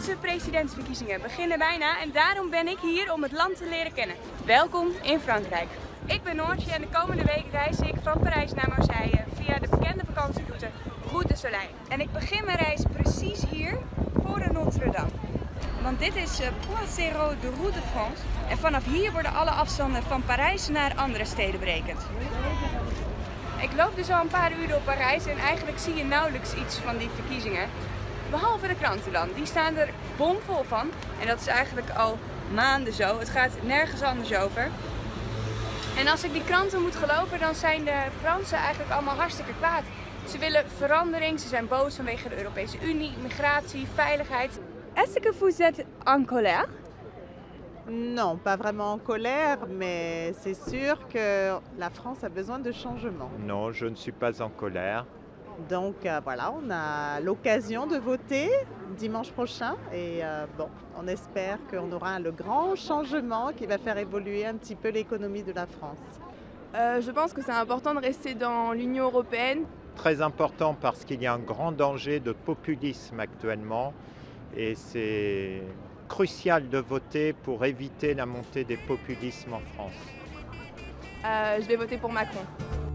Onze presidentsverkiezingen beginnen bijna en daarom ben ik hier om het land te leren kennen. Welkom in Frankrijk. Ik ben Noortje en de komende week reis ik van Parijs naar Marseille via de bekende vakantieroute Route de Soleil. En ik begin mijn reis precies hier voor de Notre-Dame. Want dit is Point Zéro de Route de France en vanaf hier worden alle afstanden van Parijs naar andere steden berekend. Ik loop dus al een paar uur door Parijs en eigenlijk zie je nauwelijks iets van die verkiezingen. Behalve de kranten dan, die staan er bomvol van en dat is eigenlijk al maanden zo. Het gaat nergens anders over. En als ik die kranten moet geloven, dan zijn de Fransen eigenlijk allemaal hartstikke kwaad. Ze willen verandering, ze zijn boos vanwege de Europese Unie, migratie, veiligheid. Est-ce que vous êtes en colère? Non, pas vraiment en colère, mais c'est sûr que la France a besoin de changement. Non, je ne suis pas en colère. Donc voilà, on a l'occasion de voter dimanche prochain et bon, on espère qu'on aura le grand changement qui va faire évoluer un petit peu l'économie de la France. Je pense que c'est important de rester dans l'Union européenne. Très important parce qu'il y a un grand danger de populisme actuellement et c'est crucial de voter pour éviter la montée des populismes en France. Je vais voter pour Macron.